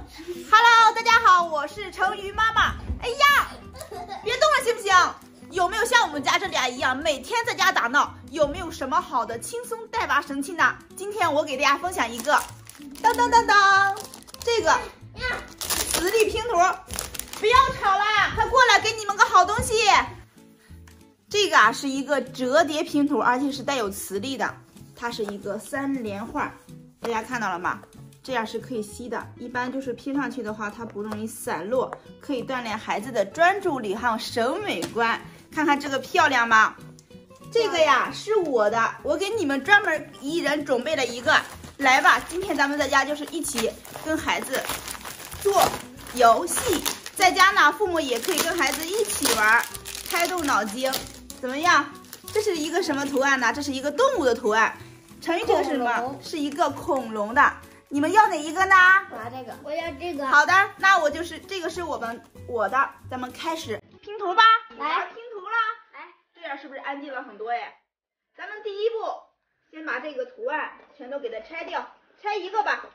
Hello， 大家好，我是成鱼妈妈。哎呀，别动了行不行？有没有像我们家这俩一样，每天在家打闹？有没有什么好的轻松带娃神器呢？今天我给大家分享一个，当当当当，这个磁力拼图。不要吵啦，快过来，给你们个好东西。这个是一个折叠拼图，而且是带有磁力的，它是一个3连画，大家看到了吗？这样是可以吸的，一般就是拼上去的话，它不容易散落，可以锻炼孩子的专注力还有审美观。看看这个漂亮吗？这个呀是我的，我给你们专门一人准备了一个。来吧，今天咱们在家就是一起跟孩子做游戏，在家呢，父母也可以跟孩子一起玩，开动脑筋，怎么样？这是一个什么图案呢？这是一个动物的图案。成语这个是什么？是一个恐龙的。你们要哪一个呢？ 我要这个，我要这个。 好的，那我就是这个是我的，咱们开始拼图吧。来拼图啦！来，这样是不是安静了很多哎？咱们第一步，先把这个图案全都给它拆掉，拆一个吧。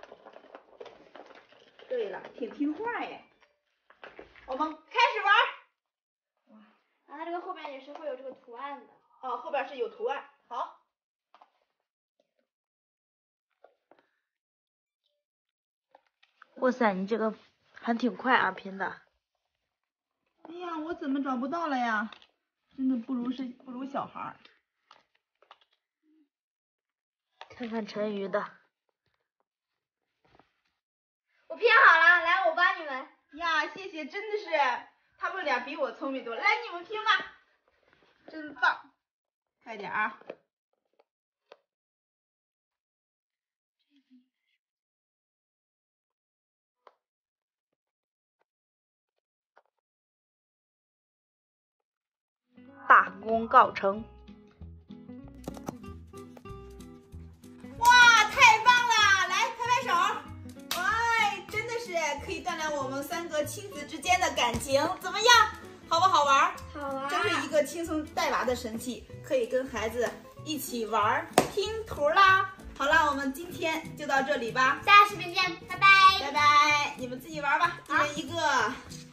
对了，挺听话哎。我们开始玩。 哇，然后它这个后边也是会有这个图案的。 哦，后边是有图案。好。 哇塞，你这个还挺快啊，拼的。 哎呀，我怎么找不到了呀？真的不如小孩儿。 看看成鱼的。 我拼好了，来，我帮你们。 呀，谢谢，真的是，他们俩比我聪明多。来，你们拼吧，真棒，快点啊！ 大功告成！ 哇，太棒了！来，拍拍手！哇，真的是可以锻炼我们3个亲子之间的感情，怎么样？好不好玩？ 好玩！ 真是一个轻松带娃的神器，可以跟孩子一起玩拼图啦！好了，我们今天就到这里吧， 下视频见，拜拜！ 拜拜！你们自己玩吧，一人一个。